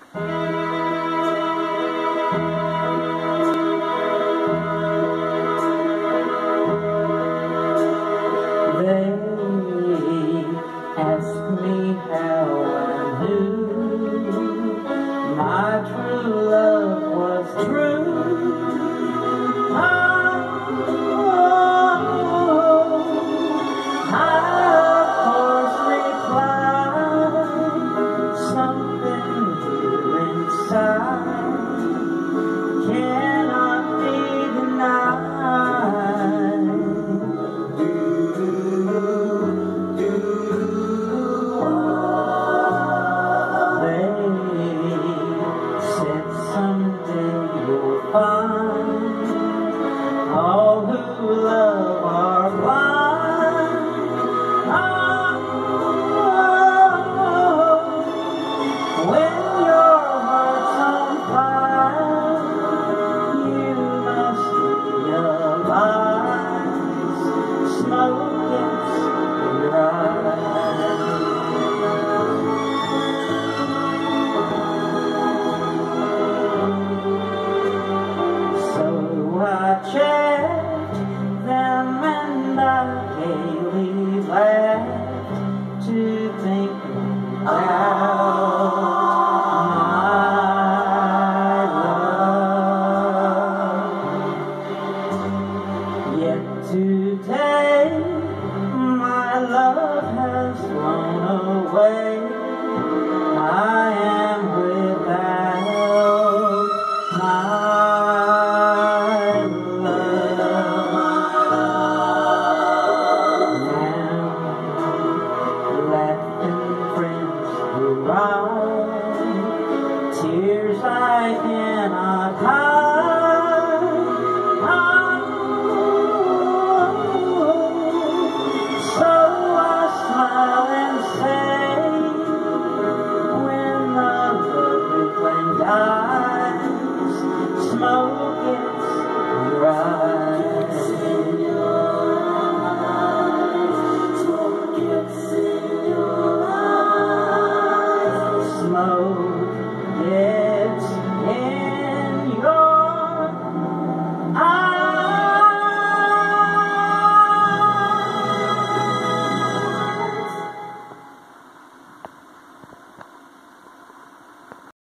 They ask me how I knew my true love was true. I of course replied, something here inside cannot be denied. They said someday you'll find all who love are blind. When your heart's on fire, you must realize smoke gets in your eyes. So I checked them and I gaily laughed to think about my love. Yet today my love has flown away. I am without my love. Now laughing friends who ride